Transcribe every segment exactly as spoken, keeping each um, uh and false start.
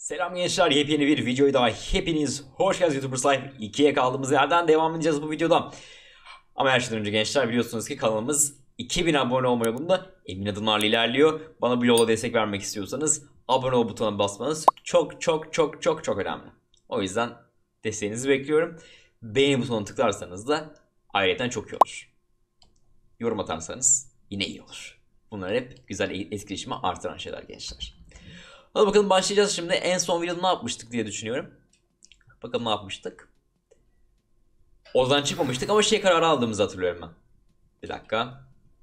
Selam gençler, yepyeni bir videoya daha hepiniz hoş geldiniz. YouTubers Life ikiye kaldığımız yerden devam edeceğiz bu videoda. Ama her şeyden önce gençler biliyorsunuz ki kanalımız iki bin abone olma yolunda emin adımlarla ilerliyor. Bana bu yola destek vermek istiyorsanız abone ol butonuna basmanız çok çok çok çok çok önemli. O yüzden desteğinizi bekliyorum. Beğeni butonuna tıklarsanız da ayrıca çok iyi olur. Yorum atarsanız yine iyi olur. Bunlar hep güzel etkileşimi artıran şeyler gençler. Hadi bakalım başlayacağız şimdi. En son videoda ne yapmıştık diye düşünüyorum. Bakalım ne yapmıştık. Ozan çıkmamıştık ama şey kararı aldığımızı hatırlıyorum ben. Bir dakika.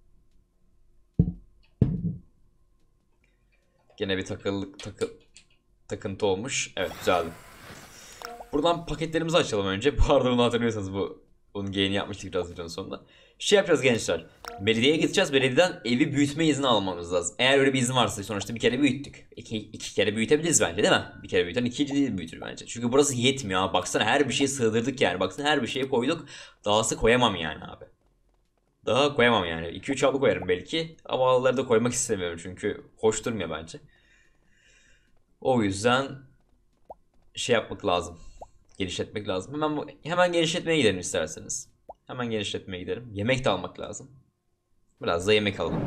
Gene bir takıllık takı, takıntı olmuş. Evet, güzeldi. Buradan paketlerimizi açalım önce. Bu arada bunu hatırlıyorsanız bu bunun gain'i yapmıştık biraz videonun sonunda. Şey yapacağız gençler. Belediyeye gideceğiz. Belediyeden evi büyütme izni almamız lazım. Eğer öyle bir izin varsa sonuçta bir kere büyüttük. İki, iki kere büyütebiliriz bence değil mi? Bir kere büyüten ikinci değil büyütür bence. Çünkü burası yetmiyor abi. Baksana her bir şeyi sığdırdık yani. Baksana her bir şeyi koyduk. Dahası koyamam yani abi. Daha koyamam yani. iki üç abla koyarım belki. Ama ablaları da koymak istemiyorum çünkü hoş durmuyor bence. O yüzden şey yapmak lazım. Genişletmek lazım. Hemen hemen genişletmeye gidelim isterseniz. Hemen genişletmeye gidelim. Yemek de almak lazım. Biraz da yemek alalım.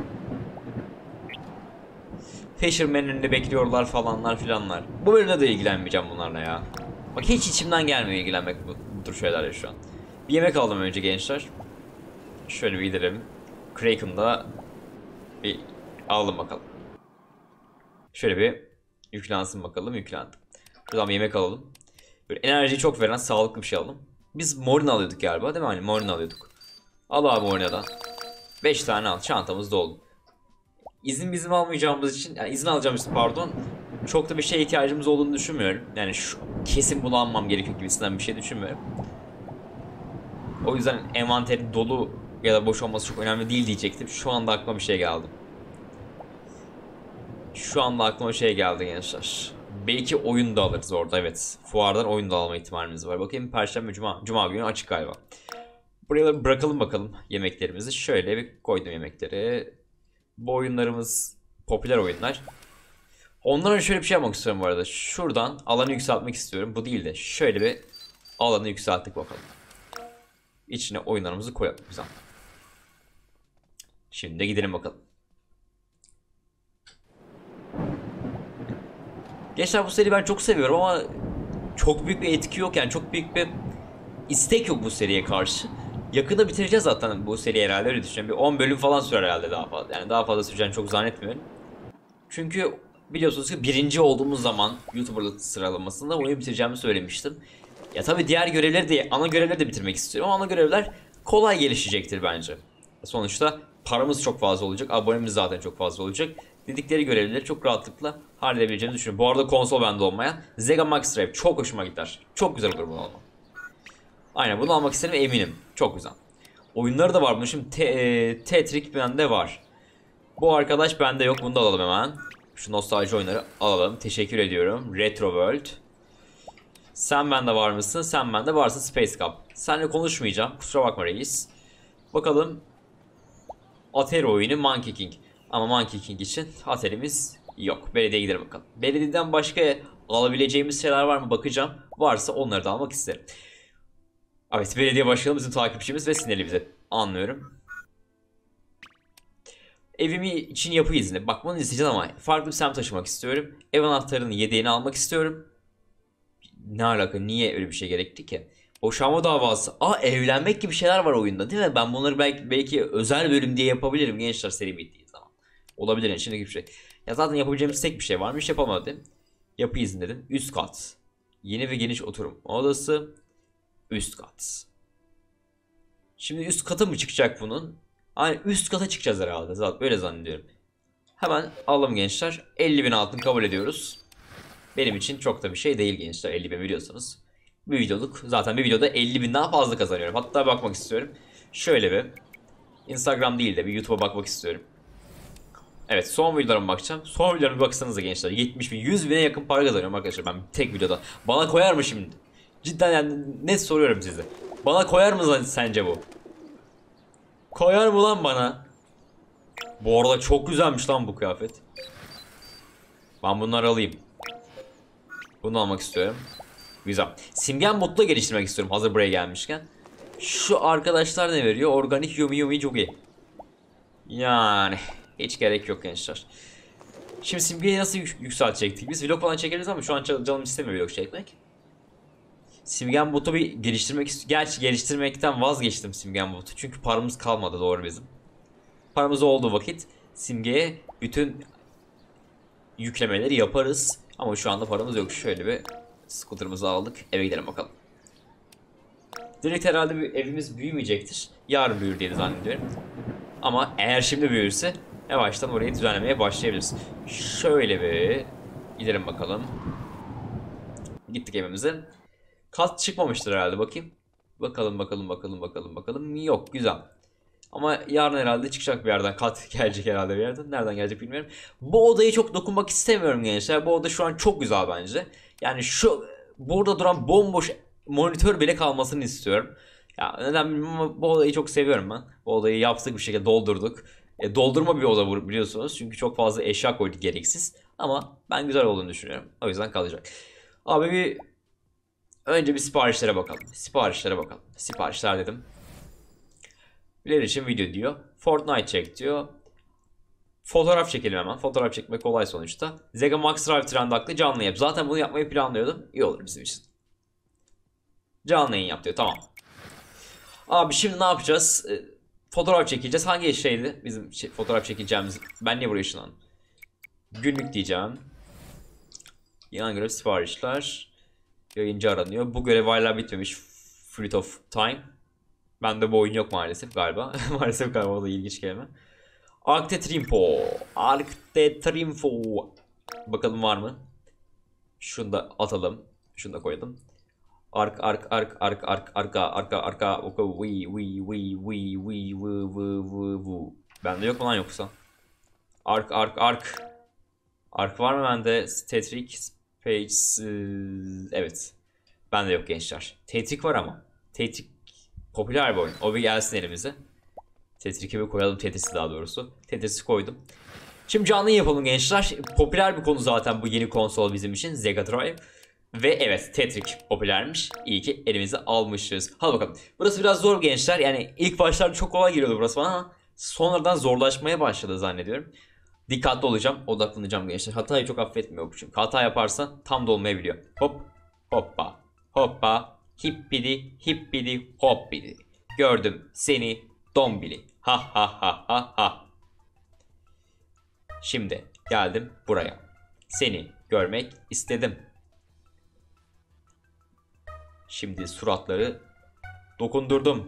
Fisherman'ın önünde bekliyorlar falanlar filanlar. Bu bölümde de ilgilenmeyeceğim bunlarla ya. Bak hiç içimden gelmiyor ilgilenmek bu, bu tür şeylerle şu an. Bir yemek aldım önce gençler. Şöyle bir gidelim. Kraken'da bir alalım bakalım. Şöyle bir yüklensin bakalım. Yüklendi. Buradan bir yemek alalım. Böyle enerjiyi çok veren sağlıklı bir şey alalım. Biz Morina alıyorduk galiba değil mi? Hani Morina alıyorduk. Al abi Morina'dan. beş tane al. Çantamız doldu. İzin bizim almayacağımız için, yani izin alacağımız için pardon, çok da bir şeye ihtiyacımız olduğunu düşünmüyorum. Yani şu kesin bunu almam gerekiyor gibisinden bir şey düşünmüyorum. O yüzden envanterin dolu ya da boş olması çok önemli değil diyecektim. Şu anda aklıma bir şey geldi. Şu anda aklıma bir şey geldi gençler. Belki oyun da alırız orada, evet. Fuardan oyun da alma ihtimalimiz var. Bakayım Perşembe, Cuma, Cuma günü açık galiba. Buraya bırakalım bakalım yemeklerimizi. Şöyle bir koydum yemekleri. Bu oyunlarımız popüler oyunlar. Onlara şöyle bir şey yapmak istiyorum bu arada. Şuradan alanı yükseltmek istiyorum. Bu değil de şöyle bir alanı yükselttik bakalım. İçine oyunlarımızı koyalım. Güzel. Şimdi de gidelim bakalım. Gençler bu seriyi ben çok seviyorum ama çok büyük bir etki yok yani, çok büyük bir istek yok bu seriye karşı. Yakında bitireceğiz zaten bu seri herhalde, öyle düşünüyorum. Bir on bölüm falan sürer herhalde daha fazla. Yani daha fazla süreceğini çok zannetmiyorum. Çünkü biliyorsunuz ki birinci olduğumuz zaman YouTuber sıralamasında oyunu bitireceğimi söylemiştim. Ya tabi diğer görevleri de, ana görevleri de bitirmek istiyorum ama ana görevler kolay gelişecektir bence. Sonuçta paramız çok fazla olacak, abonemiz zaten çok fazla olacak. Dedikleri görevleri çok rahatlıkla halledebileceğimi düşünüyorum. Bu arada konsol bende olmayan Sega Max Drive çok hoşuma gider. Çok güzel olur bunu almam. Aynen, bunu almak isterim eminim. Çok güzel. Oyunları da var bunun. Şimdi Tetris bende var. Bu arkadaş bende yok. Bunu da alalım hemen. Şu nostalji oyunları alalım. Teşekkür ediyorum. Retro World. Sen bende var mısın? Sen bende varsın. Space Cup. Seninle konuşmayacağım. Kusura bakma reis. Bakalım. Atari oyunu Monkey King. Ama Monkey King için Atari'miz yok. Belediyeye gidelim bakalım. Belediyeden başka alabileceğimiz şeyler var mı bakacağım. Varsa onları da almak isterim. Evet, belediye başkanı bizim takipçimiz ve sinirli bize. Anlıyorum. Evimi için yapı izni. Bak bunu isteyeceğiz ama farklı bir semt taşımak istiyorum. Ev anahtarının yedeğini almak istiyorum. Ne alaka? Niye öyle bir şey gerekti ki? Boşanma davası. Aa, evlenmek gibi şeyler var oyunda değil mi? Ben bunları belki belki özel bölüm diye yapabilirim gençler seri bittiği zaman. Olabilir yani, içindeki bir şey. Ya zaten yapabileceğimiz tek bir şey varmış, yapamadım. Yapı izni dedim. Üst kat. Yeni ve geniş oturum odası. Üst kat. Şimdi üst kata mı çıkacak bunun? Hani üst kata çıkacağız herhalde. Zaten öyle zannediyorum. Hemen alalım gençler. elli bin altın kabul ediyoruz. Benim için çok da bir şey değil gençler. elli bin biliyorsunuz. Bir videoluk. Zaten bir videoda elli binden fazla kazanıyorum. Hatta bakmak istiyorum. Şöyle bir. Instagram değil de bir YouTube'a bakmak istiyorum. Evet, son videolarıma bakacağım. Son videolarıma baksanıza gençler. yetmiş bin, yüz bine yakın para kazanıyorum arkadaşlar ben tek videoda. Bana koyar mı şimdi? Cidden yani net soruyorum size. Bana koyar mı sence bu? Koyar mı lan bana? Bu arada çok güzelmiş lan bu kıyafet. Ben bunları alayım. Bunu almak istiyorum. Güzel. Simgen botla geliştirmek istiyorum hazır buraya gelmişken. Şu arkadaşlar ne veriyor? Organik Yumi Yumi çok iyi. Yani hiç gerek yok gençler. Şimdi simgeyi nasıl yük yükseltecektik? Biz vlog falan çekeriz ama şu an canım istemiyor vlog çekmek. Simgen botu bir geliştirmek istiyorum. Gerçi geliştirmekten vazgeçtim simgen botu. Çünkü paramız kalmadı doğru bizim. Paramız olduğu vakit simgeye bütün yüklemeleri yaparız. Ama şu anda paramız yok. Şöyle bir scooter'ımızı aldık. Eve gidelim bakalım. Direkt herhalde bir evimiz büyümeyecektir. Yarın büyür diye zannediyorum. Ama eğer şimdi büyürse yavaştan orayı düzenlemeye başlayabiliriz. Şöyle bir gidelim bakalım. Gittik evimize. Kat çıkmamıştır herhalde bakayım. Bakalım bakalım bakalım bakalım bakalım. Yok güzel. Ama yarın herhalde çıkacak bir yerden. Kat gelecek herhalde bir yerden. Nereden gelecek bilmiyorum. Bu odayı çok dokunmak istemiyorum gençler. Bu oda şu an çok güzel bence. Yani şu burada duran bomboş monitör bile kalmasını istiyorum. Ya neden bilmiyorum ama bu odayı çok seviyorum ben. Bu odayı yaptık bir şekilde doldurduk. E, doldurma bir oda biliyorsunuz. Çünkü çok fazla eşya koyduk gereksiz. Ama ben güzel olduğunu düşünüyorum. O yüzden kalacak. Abi bir önce bir siparişlere bakalım. Siparişlere bakalım. Siparişler dedim. Bilir için video diyor. Fortnite çek diyor. Fotoğraf çekelim hemen. Fotoğraf çekmek kolay sonuçta. Zega Max Drive Trendak'ta canlı yap. Zaten bunu yapmayı planlıyordum. İyi olur bizim için. Canlı yayın yap diyor. Tamam. Abi şimdi ne yapacağız? E, fotoğraf çekeceğiz. Hangi şeydi bizim şey, fotoğraf çekeceğimiz? Ben niye buraya ışınlandım? Günlük diyeceğim. Yan görev siparişler. Yayıncı aranıyor. Bu görev hala bitmemiş. Fruit of Time. Bende bu oyun yok maalesef galiba. Maalesef galiba o da ilginç kelime. Arcte Trimpo. Arcte Trimpo. Bakalım var mı? Şunu da atalım. Şunu da koyalım. Ark ark ark ark ark arka arka arka oku vi vi vi vi vi vi vi vi vi. Bende yok mu lan yoksa? Ark ark ark. Ark var mı bende? Tetrik Page evet. Bende yok gençler. Tetrik var ama. Tetrik popüler bir oyun. O bir gelsin elimize. Tetrik'i bir koyalım. Tetris'i daha doğrusu. Tetris'i koydum. Şimdi canlı yapalım gençler. Popüler bir konu zaten bu yeni konsol bizim için. Sega Drive. Ve evet Tetrik popülermiş. İyi ki elimize almışız. Hadi bakalım. Burası biraz zor gençler. Yani ilk başlarda çok kolay geliyordu burası bana ama sonradan zorlaşmaya başladı zannediyorum. Dikkatli olacağım. Odaklanacağım gençler. Hatayı çok affetmiyor bu çünkü. Hata yaparsan tam da olmayabiliyor. Hop. Hoppa. Hoppa. Hippidi. Hippidi. Hoppidi. Gördüm seni. Dombili. Ha ha ha ha ha. Şimdi geldim buraya. Seni görmek istedim. Şimdi suratları dokundurdum.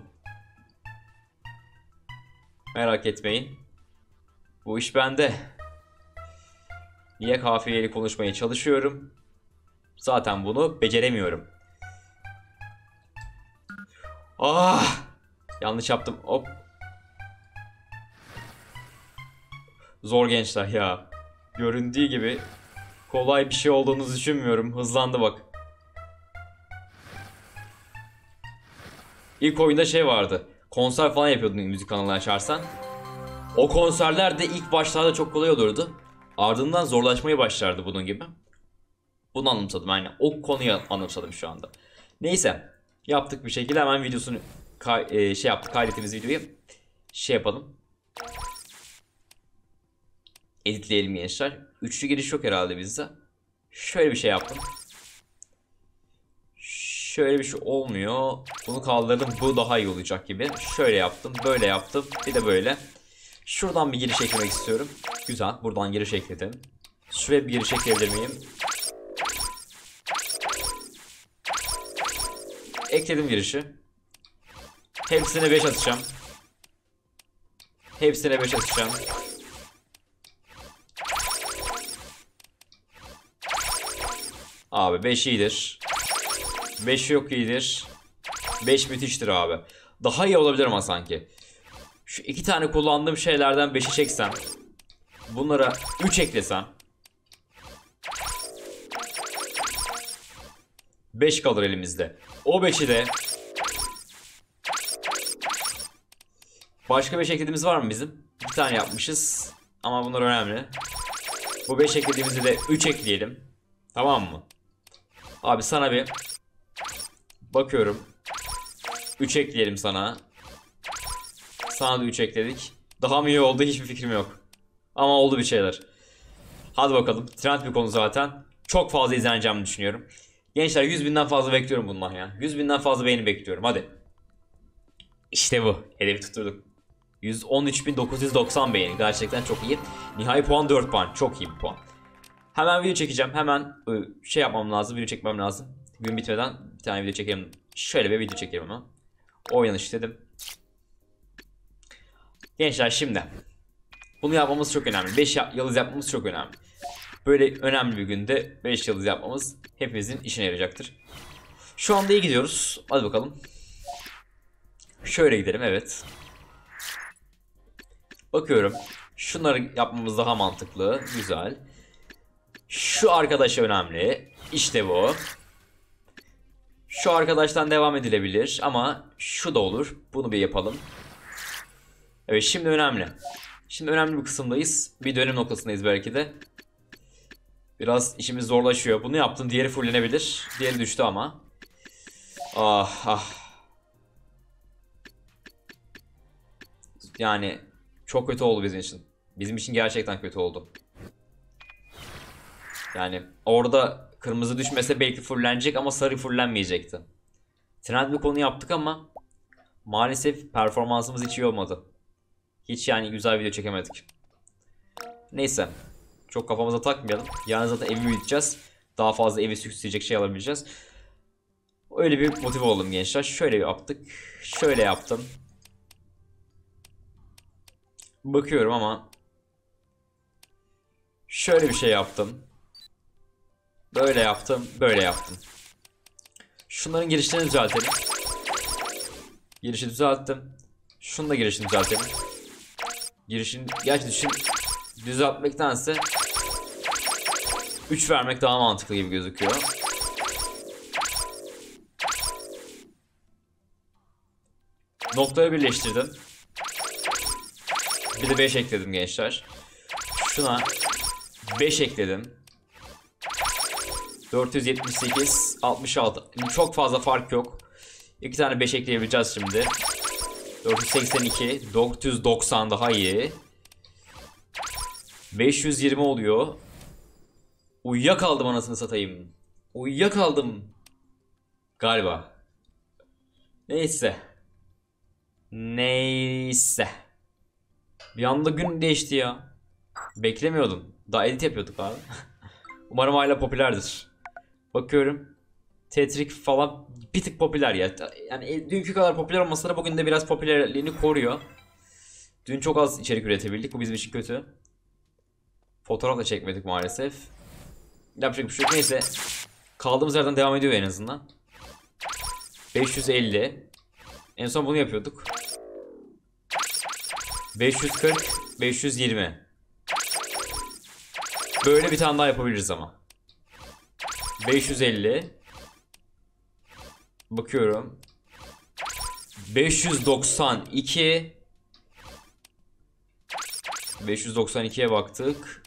Merak etmeyin. Bu iş bende. Niye kafiyeli konuşmaya çalışıyorum? Zaten bunu beceremiyorum. Ah! Yanlış yaptım. Hop. Zor gençler ya. Göründüğü gibi kolay bir şey olduğunu düşünmüyorum. Hızlandı bak. İlk oyunda şey vardı. Konser falan yapıyordun müzik kanalı açarsan. O konserler de ilk başlarda çok kolay olurdu. Ardından zorlaşmaya başlardı bunun gibi. Bunu anımsadım aynen. O konuyu anımsadım şu anda. Neyse. Yaptık bir şekilde hemen videosunu e, şey yaptık. Kaydettiğimiz videoyu şey yapalım. Editleyelim gençler. Üçlü giriş yok herhalde bizde. Şöyle bir şey yaptım. Şöyle bir şey olmuyor. Bunu kaldırdım. Bu daha iyi olacak gibi. Şöyle yaptım. Böyle yaptım. Bir de böyle. Şuradan bir giriş eklemek istiyorum. Güzel. Buradan giriş ekledim. Şuraya bir giriş ekleyebilir miyim? Ekledim girişi. Hepsine beş atacağım. Hepsine beş atacağım. Abi beş iyidir. beş yok iyidir. beş müthiştir abi. Daha iyi olabilir ama sanki. Şu iki tane kullandığım şeylerden beşi çeksem. Bunlara üç eklesem. beş kalır elimizde. O beşi de. Başka beş eklediğimiz var mı bizim? Bir tane yapmışız. Ama bunlar önemli. Bu beş eklediğimizde de üç ekleyelim. Tamam mı? Abi sana bir bakıyorum. üç ekleyelim sana. Sana da üç ekledik. Daha mı iyi oldu hiçbir fikrim yok. Ama oldu bir şeyler. Hadi bakalım. Trend bir konu zaten. Çok fazla izleneceğimi düşünüyorum. Gençler yüz binden fazla bekliyorum bundan ya. yüz binden fazla beğeni bekliyorum. Hadi. İşte bu. Hedefi tutturduk. yüz on üç bin dokuz yüz doksan beğeni. Gerçekten çok iyi. Nihai puan dört puan. Çok iyi bir puan. Hemen video çekeceğim. Hemen şey yapmam lazım. Video çekmem lazım. Gün bitmeden bir tane video çekelim. Şöyle bir video çekelim ama. Oynanış dedim. Gençler şimdi. Bunu yapmamız çok önemli. beş yıldız yapmamız çok önemli. Böyle önemli bir günde beş yıldız yapmamız hepimizin işine yarayacaktır. Şu anda iyi gidiyoruz. Hadi bakalım. Şöyle gidelim, evet. Bakıyorum. Şunları yapmamız daha mantıklı. Güzel. Şu arkadaş önemli. İşte bu. Şu arkadaştan devam edilebilir ama şu da olur. Bunu bir yapalım. Evet, şimdi önemli. Şimdi önemli bir kısımdayız. Bir dönüm noktasındayız belki de. Biraz işimiz zorlaşıyor. Bunu yaptım. Diğeri fullenebilir. Diğeri düştü ama. Ah ah. Yani çok kötü oldu bizim için. Bizim için gerçekten kötü oldu. Yani orada kırmızı düşmese belki fullenecek ama sarı fullenmeyecekti. Trend bir konu yaptık ama maalesef performansımız hiç iyi olmadı. Hiç yani güzel video çekemedik. Neyse. Çok kafamıza takmayalım. Yarın zaten evi büyüteceğiz. Daha fazla evi süsleyecek şey alabileceğiz. Öyle bir motive oldum gençler. Şöyle yaptık. Şöyle yaptım. Bakıyorum ama şöyle bir şey yaptım. Böyle yaptım. Böyle yaptım. Şunların girişlerini düzeltelim. Girişi düzelttim. Şunu da girişini düzeltelim. Girişini gerçi düşün, düzeltmektense üç vermek daha mantıklı gibi gözüküyor. Noktaları birleştirdim. Bir de beş ekledim gençler. Şuna beş ekledim. dört yüz yetmiş sekiz, altmış altı. Çok fazla fark yok. İki tane beş ekleyebileceğiz şimdi. dört yüz seksen iki, dört yüz doksan daha iyi. beş yüz yirmi oluyor. Uyuyakaldım anasını satayım. Uyuyakaldım. Galiba. Neyse. Neyse. Bir anda gün değişti ya. Beklemiyordum. Daha edit yapıyorduk abi. Umarım hala popülerdir. Bakıyorum. Tetrik falan bir tık popüler ya. Yani dünkü kadar popüler olmasa da bugün de biraz popülerliğini koruyor. Dün çok az içerik üretebildik. Bu bizim için kötü. Fotoğraf da çekmedik maalesef. Yapacak bir şey yok. Neyse. Kaldığımız yerden devam ediyor en azından. beş yüz elli. En son bunu yapıyorduk. beş yüz kırk, beş yüz yirmi. Böyle bir tane daha yapabiliriz ama. beş yüz elli. Bakıyorum. beş yüz doksan iki. beş yüz doksan ikiye baktık.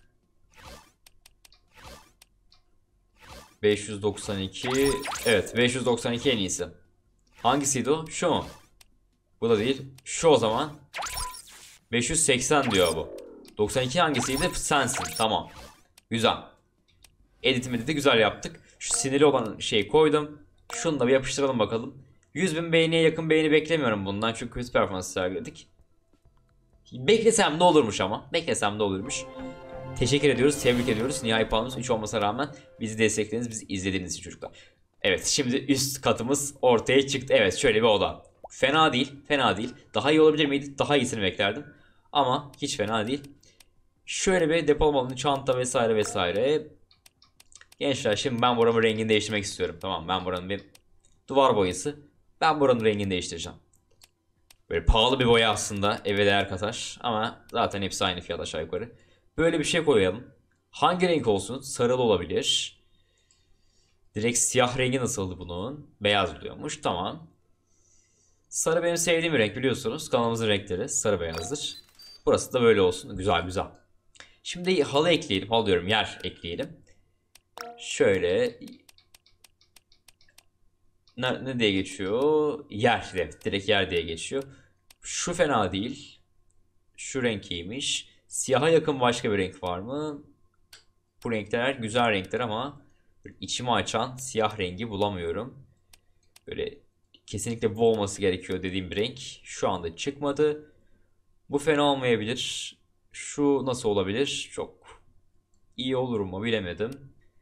beş yüz doksan iki. Evet, beş yüz doksan iki en iyisi. Hangisiydi o? Şu mu? Bu da değil. Şu o zaman. beş yüz seksen diyor bu. doksan iki hangisiydi? Sensin. Tamam. Güzel. Editimi de güzel yaptık. Şu sinirli olan şeyi koydum. Şunu da bir yapıştıralım bakalım. yüz bin beğeniye yakın beğeni beklemiyorum bundan. Çünkü kötü performans sergiledik. Beklesem ne olurmuş ama. Beklesem ne olurmuş. Teşekkür ediyoruz. Tebrik ediyoruz. Nihai puanımız üç olmasına rağmen bizi desteklediniz. Bizi izlediğiniz için çocuklar. Evet, şimdi üst katımız ortaya çıktı. Evet, şöyle bir oda. Fena değil. Fena değil. Daha iyi olabilir miydi? Daha iyisini beklerdim. Ama hiç fena değil. Şöyle bir depolama alanı, çanta vesaire vesaire. Gençler şimdi ben buranın rengini değiştirmek istiyorum. Tamam, ben buranın bir duvar boyası. Ben buranın rengini değiştireceğim. Böyle pahalı bir boya aslında. Eve değer katar. Ama zaten hepsi aynı fiyat aşağı yukarı. Böyle bir şey koyalım. Hangi renk olsun? Sarılı olabilir. Direkt siyah rengi nasıldı bunun? Beyaz oluyormuş. Tamam. Sarı benim sevdiğim bir renk biliyorsunuz. Kanalımızın renkleri sarı beyazdır. Burası da böyle olsun. Güzel güzel. Şimdi halı ekleyelim. Halı diyorum, yer ekleyelim. Şöyle ne, ne diye geçiyor? Yer. Evet, direkt yer diye geçiyor. Şu fena değil. Şu renk iyiymiş. Siyaha yakın başka bir renk var mı? Bu renkler güzel renkler ama içimi açan siyah rengi bulamıyorum. Böyle kesinlikle bu olması gerekiyor dediğim bir renk şu anda çıkmadı. Bu fena olmayabilir. Şu nasıl olabilir? Çok iyi olur mu bilemedim.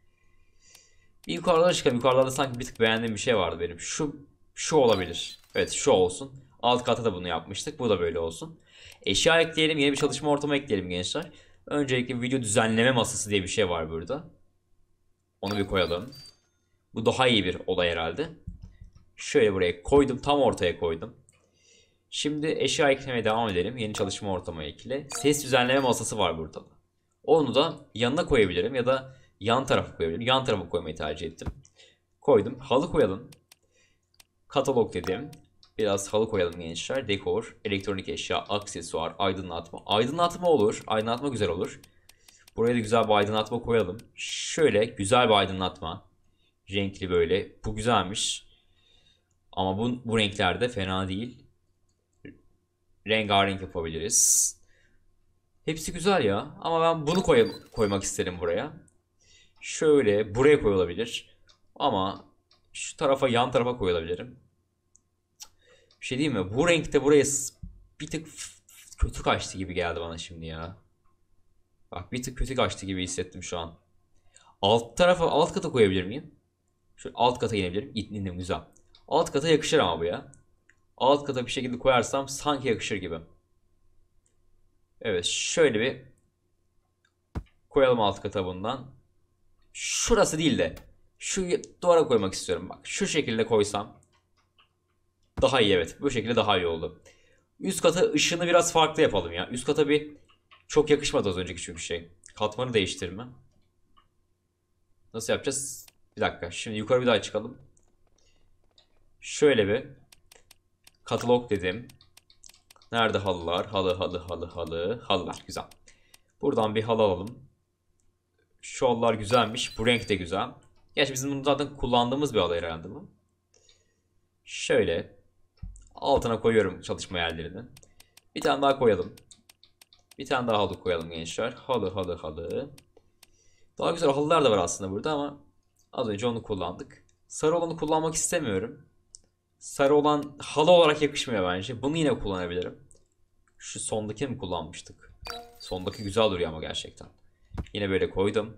Bir yukarılara çıkalım. Yukarılarda sanki bir tık beğendiğim bir şey vardı benim. Şu şu olabilir. Evet, şu olsun. Alt kata da bunu yapmıştık. Bu da böyle olsun. Eşya ekleyelim. Yeni bir çalışma ortamı ekleyelim gençler. Öncelikle video düzenleme masası diye bir şey var burada. Onu bir koyalım. Bu daha iyi bir olay herhalde. Şöyle buraya koydum. Tam ortaya koydum. Şimdi eşya eklemeye devam edelim. Yeni çalışma ortamı ekle. Ses düzenleme masası var burada. Onu da yanına koyabilirim ya da yan tarafa koyabilirim. Yan tarafa koymayı tercih ettim. Koydum. Halı koyalım. Katalog dedim. Biraz halı koyalım gençler. Dekor, elektronik eşya, aksesuar, aydınlatma. Aydınlatma olur. Aydınlatma güzel olur. Buraya da güzel bir aydınlatma koyalım. Şöyle güzel bir aydınlatma. Renkli böyle. Bu güzelmiş. Ama bu, bu renklerde fena değil. Rengarenk yapabiliriz. Hepsi güzel ya. Ama ben bunu koy koymak isterim buraya. Şöyle buraya koyulabilir. Ama şu tarafa, yan tarafa koyulabilirim. Bir şey diyeyim mi? Bu renkte buraya bir tık kötü kaçtı gibi geldi bana şimdi ya. Bak, bir tık kötü kaçtı gibi hissettim şu an. Alt tarafa, alt kata koyabilir miyim? Şu alt kata inebilirim. İndim, güzel. Alt kata yakışır ama bu ya. Alt kata bir şekilde koyarsam sanki yakışır gibi. Evet, şöyle bir koyalım alt kata bundan. Şurası değil de şu duvara koymak istiyorum. Bak, şu şekilde koysam daha iyi, evet. Bu şekilde daha iyi oldu. Üst kata ışığını biraz farklı yapalım ya. Üst kata bir çok yakışmadı az önceki çünkü şey. Katmanı değiştirme. Nasıl yapacağız? Bir dakika. Şimdi yukarı bir daha çıkalım. Şöyle bir katalog dedim. Nerede halılar? Halı, halı, halı, halı. Halılar. Güzel. Buradan bir halı alalım. Şu halılar güzelmiş. Bu renk de güzel. Gerçi bizim bunu zaten kullandığımız bir halı herhalde bu. Şöyle altına koyuyorum çalışma yerlerini. Bir tane daha koyalım. Bir tane daha halı koyalım gençler. Halı, halı, halı. Daha güzel halılar da var aslında burada ama az önce onu kullandık. Sarı olanı kullanmak istemiyorum. Sarı olan halı olarak yakışmıyor bence. Bunu yine kullanabilirim. Şu sondaki mi kullanmıştık? Sondaki güzel duruyor ama gerçekten. Yine böyle koydum.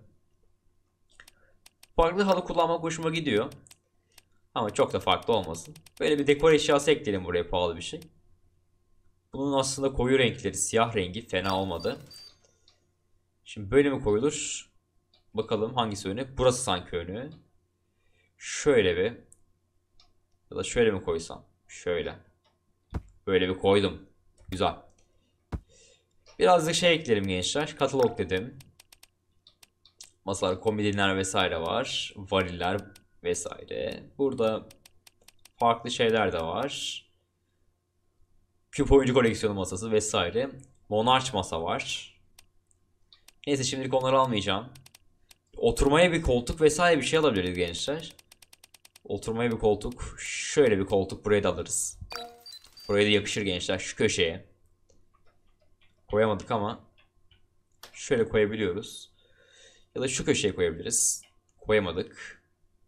Farklı halı kullanmak hoşuma gidiyor. Ama çok da farklı olmasın. Böyle bir dekor eşyası ekleyelim buraya, pahalı bir şey. Bunun aslında koyu renkleri, siyah rengi fena olmadı. Şimdi böyle mi koyulur? Bakalım hangisi önü? Burası sanki önü. Şöyle bir. Ya da şöyle mi koysam? Şöyle. Böyle bir koydum. Güzel. Birazcık şey ekleyelim gençler. Katalog dedim. Masalar, komodinler vesaire var. Variller vesaire. Burada farklı şeyler de var. Küp oyuncu koleksiyonu masası vesaire. Monarch masa var. Neyse, şimdilik onları almayacağım. Oturmaya bir koltuk vesaire bir şey alabiliriz gençler. Oturmaya bir koltuk. Şöyle bir koltuk buraya da alırız. Buraya da yakışır gençler, şu köşeye. Koyamadık ama şöyle koyabiliyoruz. Ya da şu köşeye koyabiliriz. Koyamadık.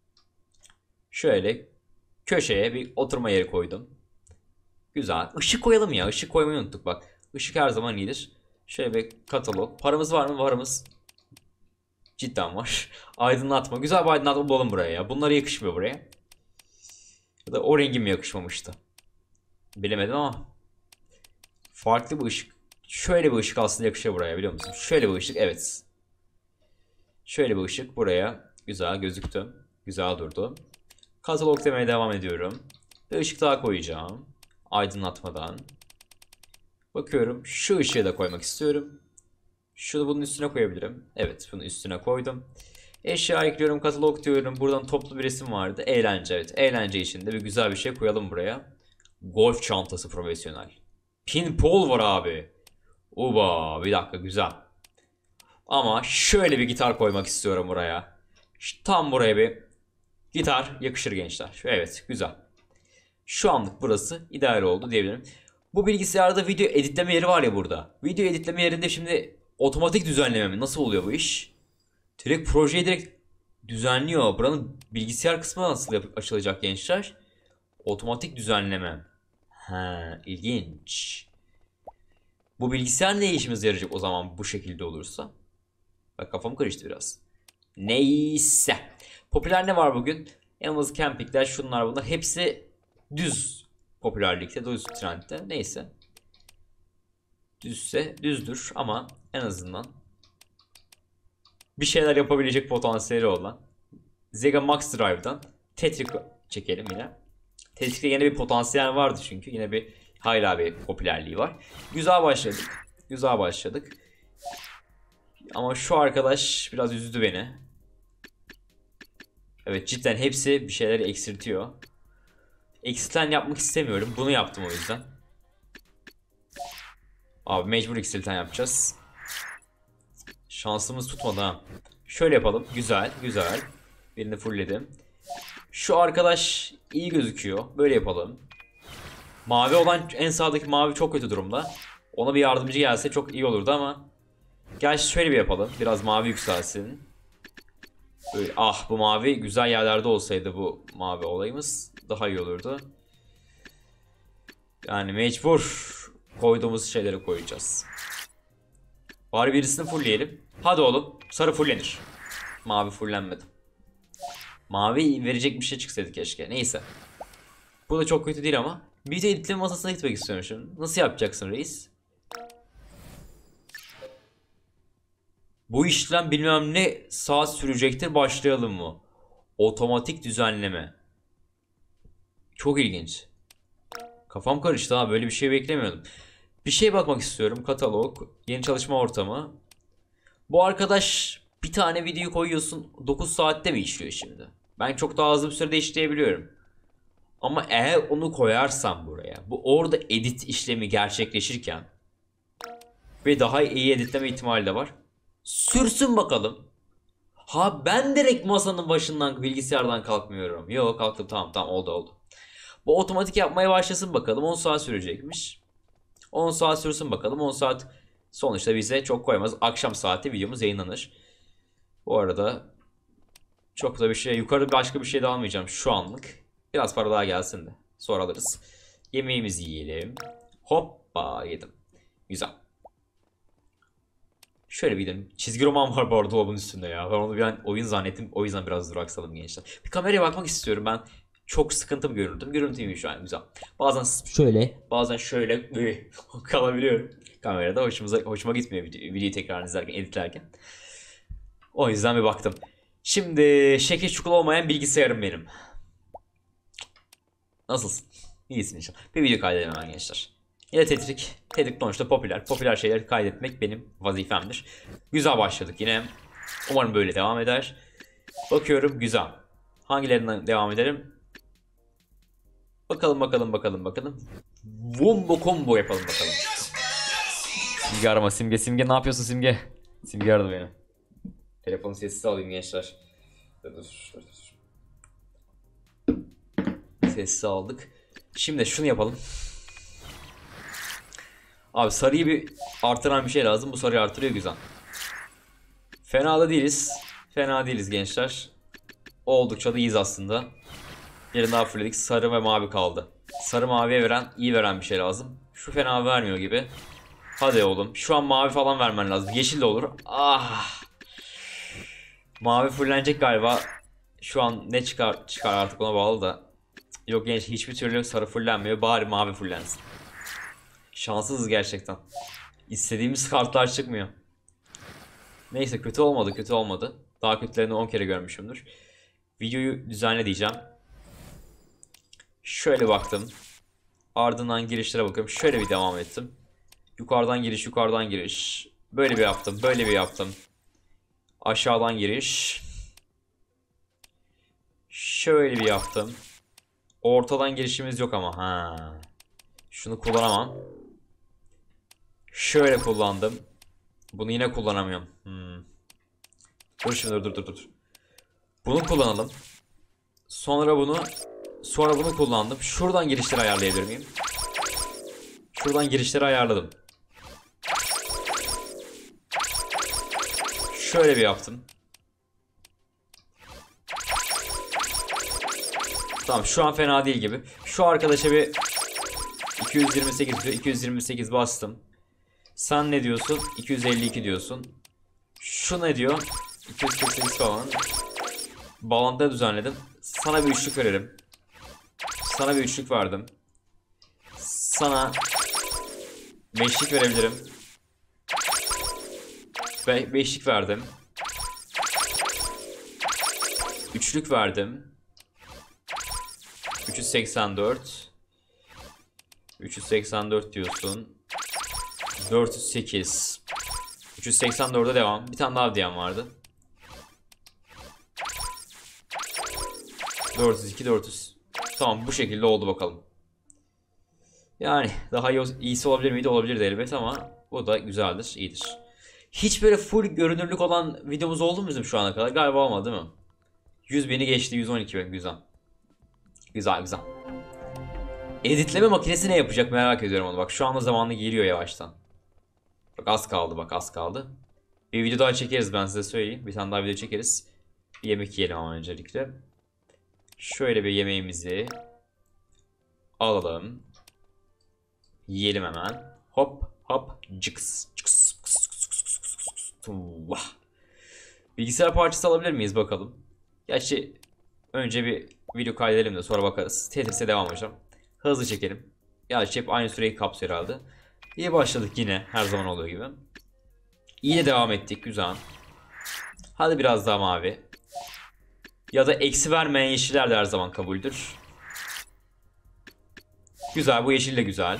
Şöyle köşeye bir oturma yeri koydum. Güzel. Işık koyalım ya. Işık koymayı unuttuk bak. Işık her zaman iyidir. Şöyle bir katalog. Paramız var mı? Paramız cidden var. Aydınlatma. Güzel bir aydınlatma bulalım buraya ya. Bunlar yakışmıyor buraya. Ya da o rengim mi yakışmamıştı? Bilemedim ama farklı bir ışık. Şöyle bir ışık aslında yakışıyor buraya, biliyor musun? Şöyle bir ışık, evet. Şöyle bir ışık buraya güzel gözüktü. Güzel durdu. Katalog demeye devam ediyorum. Bir ışık daha koyacağım. Aydınlatmadan. Bakıyorum. Şu ışığı da koymak istiyorum. Şunu bunun üstüne koyabilirim. Evet, bunu üstüne koydum. Eşya ekliyorum. Katalog diyorum. Buradan toplu bir resim vardı. Eğlence, evet. Eğlence içinde bir güzel bir şey koyalım buraya. Golf çantası profesyonel. Pinball var abi. Uba, bir dakika, güzel. Ama şöyle bir gitar koymak istiyorum buraya. Tam buraya bir Gitar yakışır gençler. Evet, güzel. Şu anlık burası ideal oldu diyebilirim. Bu bilgisayarda video editleme yeri var ya burada. Video editleme yerinde şimdi otomatik düzenleme mi? Nasıl oluyor bu iş? Direkt projeyi direkt düzenliyor. Buranın bilgisayar kısmı nasıl açılacak gençler? Otomatik düzenleme. Ha, ilginç. Bu bilgisayar ne işimize yarayacak o zaman bu şekilde olursa? Bak kafam karıştı biraz. Neyse. Popüler ne var bugün? Yalnız campingler, şunlar bunlar hepsi düz popülerlikte, düz trendde. Neyse. Düzse düzdür ama en azından bir şeyler yapabilecek potansiyeli olan Sega Max Drive'dan Tetris çekelim yine. Tetris'te yine bir potansiyel vardı çünkü. Yine bir hala bir popülerliği var. Güzel başladık. Güzel başladık. Ama şu arkadaş biraz üzdü beni. Evet, cidden hepsi bir şeyleri eksiltiyor. Eksilten yapmak istemiyorum. Bunu yaptım o yüzden. Abi mecbur eksilten yapacağız. Şansımız tutmadı ha. Şöyle yapalım. Güzel, güzel. Birini fullledim. Şu arkadaş iyi gözüküyor. Böyle yapalım. Mavi olan, en sağdaki mavi çok kötü durumda. Ona bir yardımcı gelse çok iyi olurdu ama. Gel şöyle bir yapalım. Biraz mavi yükselsin. Böyle, ah bu mavi güzel yerlerde olsaydı bu mavi olayımız daha iyi olurdu. Yani mecbur koyduğumuz şeyleri koyacağız. Bari birisini fullleyelim. Hadi oğlum, sarı fullenir. Mavi fullenmedi. Mavi verecek bir şey çıksaydı keşke. Neyse. Bu da çok kötü değil ama. Video editleme masasına gitmek istiyorum şimdi. Nasıl yapacaksın reis? Bu işlem bilmem ne saat sürecektir, başlayalım mı? Otomatik düzenleme. Çok ilginç. Kafam karıştı ha, böyle bir şey beklemiyordum. Bir şeye bakmak istiyorum. Katalog, yeni çalışma ortamı. Bu arkadaş bir tane video koyuyorsun, dokuz saatte mi işliyor şimdi? Ben çok daha hızlı bir sürede işleyebiliyorum. Ama eğer onu koyarsam buraya, bu orada edit işlemi gerçekleşirken ve daha iyi editleme ihtimali de var. Sürsün bakalım. Ha ben direkt masanın başından, bilgisayardan kalkmıyorum. Yok kalktım, tamam tamam, oldu oldu. Bu otomatik yapmaya başlasın bakalım. on saat sürecekmiş. on saat sürsün bakalım. on saat sonuçta bize çok koymaz. Akşam saati videomuz yayınlanır. Bu arada çok da bir şey, yukarı başka bir şey de almayacağım şu anlık. Biraz para daha gelsin de sonra alırız. Yemeğimizi yiyelim. Hoppa, yedim. Güzel. Şöyle bir gidelim. Çizgi roman var bu arada dolabın üstünde ya. Ben onu bir an oyun zannettim. O yüzden biraz duraksadım gençler. Bir kameraya bakmak istiyorum ben. Çok sıkıntı mı görüntüm? Görüntüymüş şu an, güzel. Bazen şöyle, bazen şöyle kalabiliyorum. Kamerada hoşumuza, hoşuma gitmiyor video, videoyu tekrar izlerken, editlerken. O yüzden bir baktım. Şimdi şekil şukul olmayan bilgisayarım benim. Nasılsın? İyisin inşallah. Bir video kaydedelim hemen gençler. Yine Tetrik. Tetrik sonuçta popüler. Popüler şeyleri kaydetmek benim vazifemdir. Güzel başladık yine. Umarım böyle devam eder. Bakıyorum, güzel. Hangilerinden devam edelim? Bakalım bakalım bakalım bakalım. Wombo combo yapalım bakalım. Simge arama, Simge. Simge ne yapıyorsun Simge? Simge aradı beni. Telefonu sessiz alayım gençler. Dur dur dur. Sessiz aldık. Şimdi şunu yapalım. Abi sarıyı bir artıran bir şey lazım. Bu sarıyı artırıyor, güzel. Fena da değiliz. Fena değiliz gençler. Oldukça da iyiyiz aslında. Yerini daha fullledik. Sarı ve mavi kaldı. Sarı maviye veren, iyi veren bir şey lazım. Şu fena vermiyor gibi. Hadi oğlum. Şu an mavi falan vermen lazım. Yeşil de olur. Ah. Mavi fullenecek galiba. Şu an ne çıkar çıkar artık, ona bağlı da. Yok genç, hiçbir türlü sarı fullenmiyor. Bari mavi fullensin. Şanssızız gerçekten. İstediğimiz kartlar çıkmıyor. Neyse, kötü olmadı kötü olmadı. Daha kötülerini on kere görmüşümdür. Videoyu düzenle diyeceğim. Şöyle baktım. Ardından girişlere bakıyorum. Şöyle bir devam ettim. Yukarıdan giriş, yukarıdan giriş. Böyle bir yaptım, böyle bir yaptım. Aşağıdan giriş. Şöyle bir yaptım. Ortadan girişimiz yok ama. Ha. Şunu kullanamam. Şöyle kullandım. Bunu yine kullanamıyorum. Hmm. Dur şimdi, dur dur dur dur. Bunu kullanalım. Sonra bunu sonra bunu kullandım. Şuradan girişleri ayarlayabilir miyim? Şuradan girişleri ayarladım. Şöyle bir yaptım. Tamam, şu an fena değil gibi. Şu arkadaşa bir iki yüz yirmi sekiz iki yüz yirmi sekiz bastım. Sen ne diyorsun? iki yüz elli iki diyorsun. Şu ne diyor? iki yüz kırk sekiz falan. Bağlantıda düzenledim. Sana bir üçlük verelim. Sana bir üçlük verdim. Sana beşlik verebilirim. Be beşlik verdim. Üçlük verdim. üç yüz seksen dört. üç yüz seksen dört diyorsun. dört yüz sekiz. üç yüz seksen dörde devam. Bir tane daha diyen vardı. dört yüz iki, dört yüz. Tamam, bu şekilde oldu bakalım. Yani daha iyi, iyisi olabilir miydi? Olabilirdi elbet ama bu da güzeldir, iyidir. Hiç böyle full görünürlük olan videomuz oldu mu bizim şu ana kadar? Galiba olmadı değil mi? yüz bini geçti, yüz on iki bin, güzel. Güzel güzel. Editleme makinesi ne yapacak merak ediyorum onu. Bak şu anda zamanı geliyor yavaştan. Bak az kaldı, bak az kaldı. Bir video daha çekeriz, ben size söyleyeyim. Bir tane daha video çekeriz. Bir yemek yiyelim ama öncelikle. Şöyle bir yemeğimizi alalım. Yiyelim hemen. Hop hop cıks cıks cıks cıks cıks cıks. Vah. Bilgisayar parçası alabilir miyiz bakalım. Gerçi önce bir video kaydedelim de sonra bakarız. Tetris'e devam hocam. Hızlı çekelim. Gerçi hep aynı süreyi kapsıyor herhalde. İyi başladık yine, her zaman olduğu gibi. İyi de devam ettik, güzel. Hadi biraz daha mavi. Ya da eksi vermeyen yeşiller de her zaman kabuldür. Güzel, bu yeşil de güzel.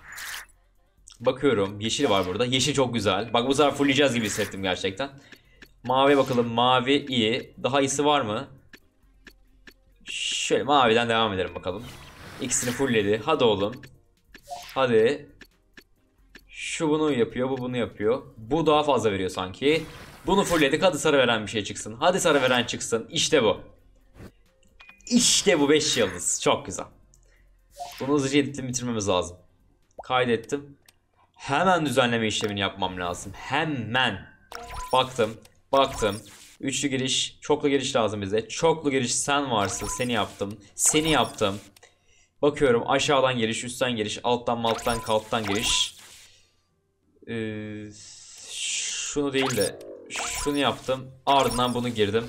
Bakıyorum, yeşil var burada. Yeşil çok güzel. Bak bu sefer fullleyeceğiz gibi hissettim gerçekten. Mavi bakalım, mavi iyi. Daha iyisi var mı? Şöyle maviden devam edelim bakalım. İkisini fullledi. Hadi oğlum. Hadi. Şu bunu yapıyor, bu bunu yapıyor. Bu daha fazla veriyor sanki. Bunu fullledik. Hadi sarı veren bir şey çıksın. Hadi sarı veren çıksın. İşte bu. İşte bu beş yıldız. Çok güzel. Bunu hızlıca editimi bitirmemiz lazım. Kaydettim. Hemen düzenleme işlemini yapmam lazım. Hemen. Baktım. Baktım. Üçlü giriş, çoklu giriş lazım bize. Çoklu giriş sen varsın. Seni yaptım. Seni yaptım. Bakıyorum aşağıdan giriş, üstten giriş, alttan alttan alttan giriş. Ee, şunu değil de şunu yaptım. Ardından bunu girdim.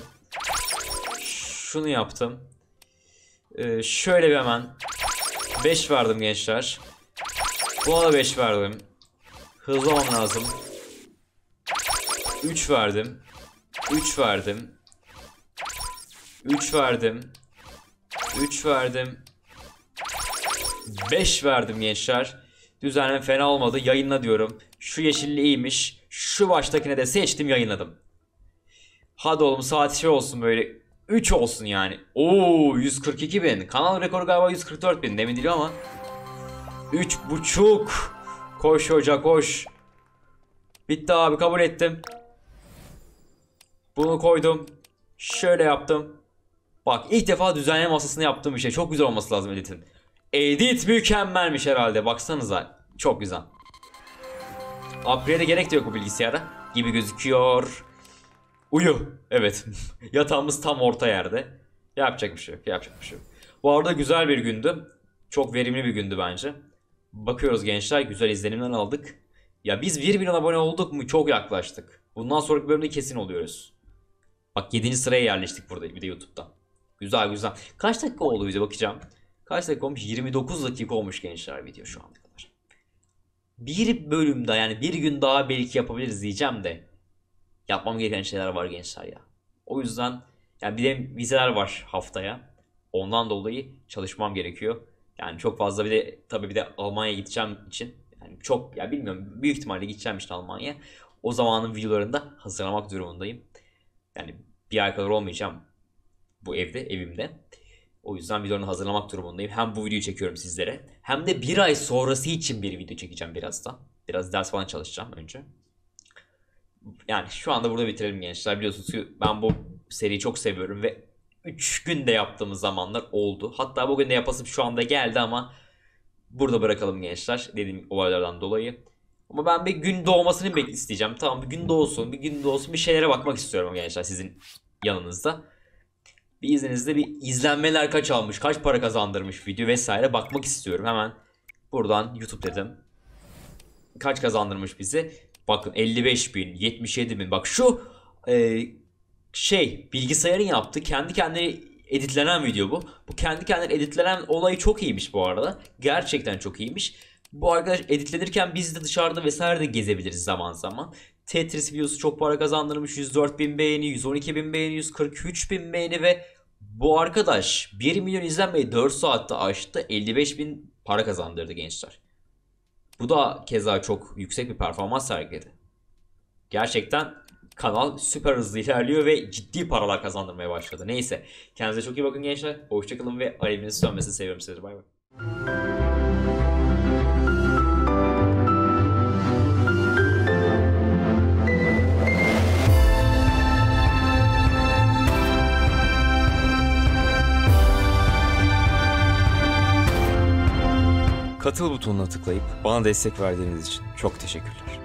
Şunu yaptım. Ee, şöyle bir hemen beş verdim gençler. Buna da beş verdim. Hızlı olmam lazım. üç verdim. üç verdim. üç verdim. üç verdim. beş verdim gençler. Düzenleme fena olmadı. Yayınla diyorum. Şu yeşilli iyiymiş. Şu baştakine de seçtim, yayınladım. Hadi oğlum, saat şey olsun böyle. üç olsun yani. Oo, yüz kırk iki bin. Kanal rekoru galiba yüz kırk dört bin. Emin değilim ama. üç buçuk. Koş hoca koş. Bitti abi, kabul ettim. Bunu koydum. Şöyle yaptım. Bak ilk defa düzenleme masasını yaptığım bir şey. Çok güzel olması lazım editin. Edit mükemmelmiş herhalde. Baksanıza. Çok güzel. Upgrade'e gerek de yok bu bilgisayara gibi gözüküyor. Uyu. Evet. Yatağımız tam orta yerde. Yapacak bir şey yok. Yapacak bir şey yok. Bu arada güzel bir gündü. Çok verimli bir gündü bence. Bakıyoruz gençler. Güzel izlenimler aldık. Ya biz bir milyon abone olduk mu çok yaklaştık. Bundan sonraki bölümde kesin oluyoruz. Bak yedinci sıraya yerleştik burada bir de YouTube'da. Güzel güzel. Kaç dakika oldu bize bakacağım. Kaç dakika olmuş? yirmi dokuz dakika olmuş gençler video şu ana kadar. Bir bölümde yani bir gün daha belki yapabiliriz diyeceğim de. Yapmam gereken şeyler var gençler ya. O yüzden yani bir de vizeler var haftaya. Ondan dolayı çalışmam gerekiyor. Yani çok fazla bir de tabii bir de Almanya'ya gideceğim için. Yani çok ya bilmiyorum, büyük ihtimalle gideceğim işte Almanya'ya. O zamanın videolarını da hazırlamak durumundayım. Yani bir ay kadar olmayacağım bu evde, evimde. O yüzden videolarını hazırlamak durumundayım. Hem bu videoyu çekiyorum sizlere. Hem de bir ay sonrası için bir video çekeceğim birazdan. Biraz ders falan çalışacağım önce. Yani şu anda burada bitirelim gençler. Biliyorsunuz ki ben bu seriyi çok seviyorum ve üç günde yaptığımız zamanlar oldu. Hatta bugün de yapasım şu anda geldi ama burada bırakalım gençler dediğim olaylardan dolayı. Ama ben bir gün doğmasını bek isteyeceğim. Tamam, bir gün doğsun, bir gün doğsun, bir şeylere bakmak istiyorum gençler sizin yanınızda. Bir izninizle bir izlenmeler kaç almış, kaç para kazandırmış video vesaire bakmak istiyorum. Hemen buradan YouTube dedim. Kaç kazandırmış bizi? Bakın elli beş bin, yetmiş yedi bin. Bak şu e, şey bilgisayarın yaptığı kendi kendine editlenen video bu. Bu kendi kendine editlenen olayı çok iyiymiş bu arada. Gerçekten çok iyiymiş. Bu arkadaş editlenirken biz de dışarıda vesaire de gezebiliriz zaman zaman. Tetris videosu çok para kazandırmış. yüz dört bin beğeni, yüz on iki bin beğeni, yüz kırk üç bin beğeni ve bu arkadaş bir milyon izlenmeyi dört saatte aştı. elli beş bin para kazandırdı gençler. Bu da keza çok yüksek bir performans sergiledi. Gerçekten kanal süper hızlı ilerliyor ve ciddi paralar kazandırmaya başladı. Neyse. Kendinize çok iyi bakın gençler. Hoşçakalın ve aleviniz sönmesini seviyorum sizleri. Bay bay. Katıl butonuna tıklayıp bana destek verdiğiniz için çok teşekkürler.